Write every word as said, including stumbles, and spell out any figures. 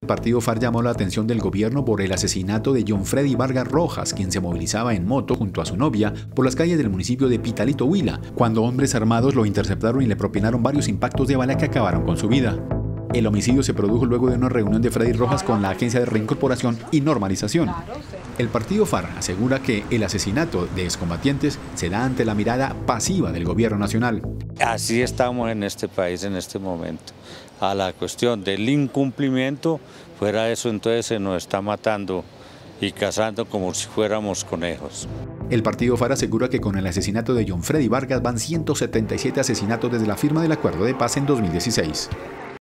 El partido FARC llamó la atención del gobierno por el asesinato de John Freddy Vargas Rojas, quien se movilizaba en moto junto a su novia por las calles del municipio de Pitalito, Huila, cuando hombres armados lo interceptaron y le propinaron varios impactos de bala que acabaron con su vida. El homicidio se produjo luego de una reunión de Freddy Rojas con la Agencia de Reincorporación y Normalización. El partido FARC asegura que el asesinato de excombatientes se da ante la mirada pasiva del gobierno nacional. Así estamos en este país en este momento. A la cuestión del incumplimiento, fuera de eso entonces se nos está matando y cazando como si fuéramos conejos. El partido FARC asegura que con el asesinato de John Freddy Vargas van ciento setenta y siete asesinatos desde la firma del acuerdo de paz en dos mil dieciséis.